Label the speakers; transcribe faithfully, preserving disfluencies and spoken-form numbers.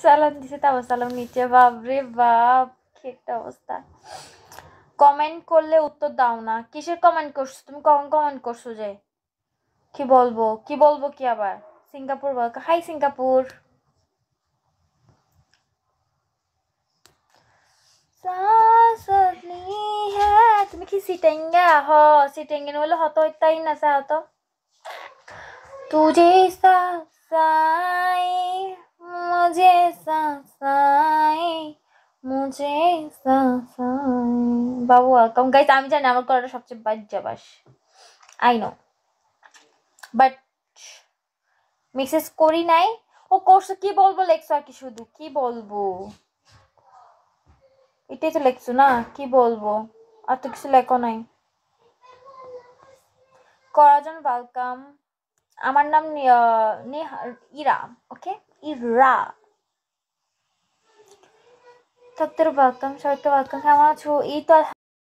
Speaker 1: সালাম দিছে তাও সালাম নিচে, বাপ রে বাপ কি একটা অবস্থা। কমেন্ট করলে উত্তর দাও না, কিসের কমেন্ট করছো তুমি? কখন কমেন্ট করছো যে? কি বলবো কি বলবো কি আবার? সিঙ্গাপুর বল, হাই সিঙ্গাপুর। তুমি কি সিটেঙ্গা? হ সিটেঙ্গেন বলে হতো তাই না সা হতো तुझे साए मुझे साए मुझे साए বাবু ওয়েলকাম গাইস। আমি জানি আমার করাটা সবচেয়ে বাজ্যাবাস, আই নো, বাট মেসেজ করি নাই। ও করছো, কি বলবো লেখছো আর কি, শুধু কি বলবো এটাই তো লেখছো না, কি বলবো আর তো কিছু লেখো নাই। করাজন ওয়েলকাম। আমার নাম নেহা ইরা, ওকে ইরা। সত্তর ওয়েলকাম, সবাইকে ওয়েলকাম। কেমন আছো? এই তো